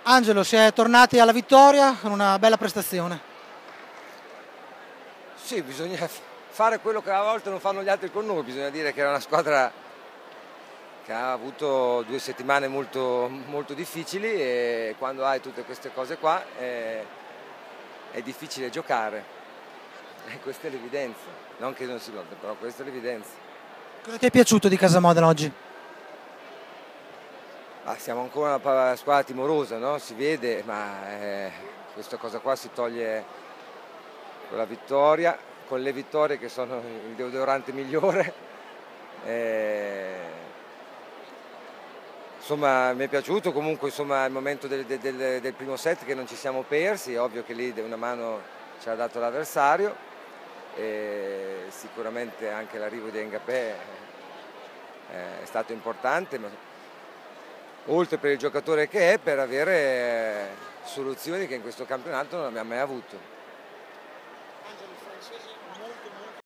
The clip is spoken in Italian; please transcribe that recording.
Angelo, si è tornati alla vittoria con una bella prestazione. Sì, bisogna fare quello che a volte non fanno gli altri con noi, bisogna dire che era una squadra che ha avuto 2 settimane molto, molto difficili e quando hai tutte queste cose qua è difficile giocare. E questa è l'evidenza, non che non si nota, però questa è l'evidenza. Cosa ti è piaciuto di Casa Modena oggi? Siamo ancora una squadra timorosa, no? Si vede, ma questa cosa qua si toglie con la vittoria, con le vittorie che sono il deodorante migliore. Insomma, mi è piaciuto comunque insomma, il momento del primo set che non ci siamo persi, è ovvio che lì una mano ci ha dato l'avversario e sicuramente anche l'arrivo di Mbappé è stato importante, ma oltre per il giocatore che è, per avere soluzioni che in questo campionato non abbiamo mai avuto.